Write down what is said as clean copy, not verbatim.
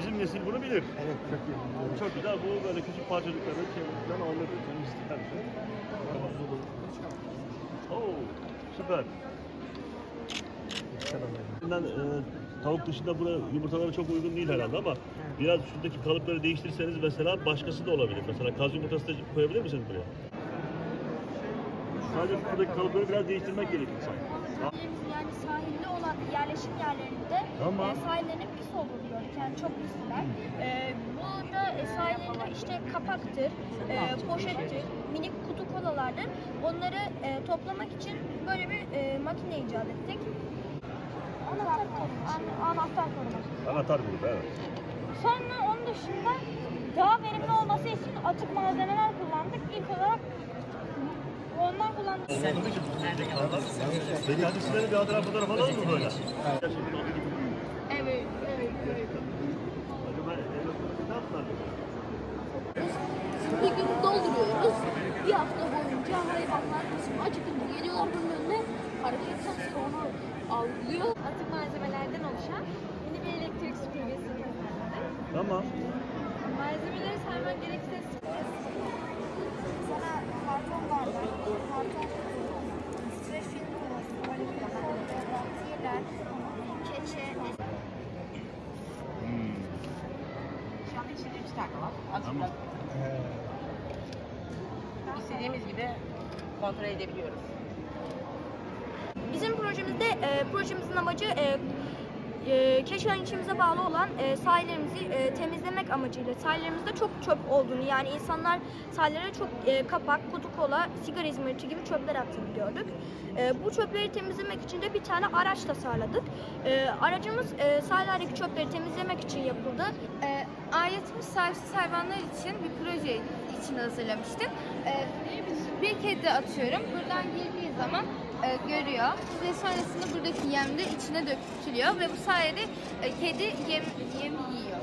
bizim nesil bunu bilir. Evet, çok iyi. Bu çok güzel. Bu böyle küçük parçacıkları çevresinden anlatıyor. Oo, süper. Tavuk dışında buraya yumurtaları çok uygun değil herhalde ama biraz şuradaki kalıpları değiştirseniz mesela başkası da olabilir. Mesela kaz yumurtası da koyabilir misiniz buraya? Sadece buradaki kalıpları biraz değiştirmek gerekiyor sanki. Yani sahilde olan yerleşim yerlerinde Tamam. sahillerinin pis olduğunu gördük. Yani çok pisler. Burada sahillerinde işte kapaktır, poşettir, minik kutu kolalardır. Onları toplamak için böyle bir makine icat ettik. Anahtar koruması. Anahtar grubu, evet. Sonra onun dışında daha verimli olması için atık malzemeler kullandık. İlk olarak ondan kullandık. Peki hadi sizlerin bir hatıra fotoğrafı alalım mı böyle? Evet. Acaba ne yaptılar? Bir gün dolduruyoruz. Bir hafta boyunca hayvanlar bizim acıkınca geliyorlar bunun önüne. Hareket sensörü onu algılıyor. Atık malzemelerden oluşan yeni bir elektrik süpürgesi tasarladık. Tamam. Malzemeleri saymak gerekirse Sana karton bardak, karton kutu, streç film kovası, böyle bir katiyeler, keçe, Şu anda içinde 3 tane var. Tamam. İstediğimiz gibi kontrol edebiliyoruz. Bizim projemizin amacı Keşan ilçemize bağlı olan sahillerimizi temizlemek amacıyla. Sahillerimizde çok çöp olduğunu, yani insanlar sahillere çok kapak, kutu kola, sigara izmariti gibi çöpler attığını gördük. Bu çöpleri temizlemek için de bir tane araç tasarladık. Aracımız sahillerdeki çöpleri temizlemek için yapıldı. aletimiz sahipsiz hayvanlar için bir proje için hazırlamıştık. Bir kedi atıyorum. Buradan girdiği zaman görüyor ve sonrasında buradaki yem de içine dökülüyor ve bu sayede kedi yem yiyor.